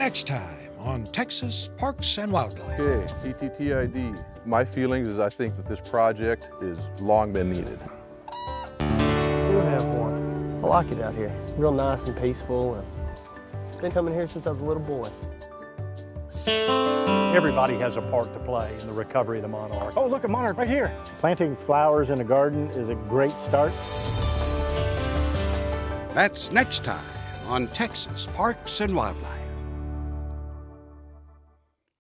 Next time on Texas Parks and Wildlife. Okay, TTTID. My feelings is I think that this project is long been needed. We'll have one. I like it out here. Real nice and peaceful. Been coming here since I was a little boy. Everybody has a part to play in the recovery of the monarch. Oh, look, a monarch right here. Planting flowers in a garden is a great start. That's next time on Texas Parks and Wildlife.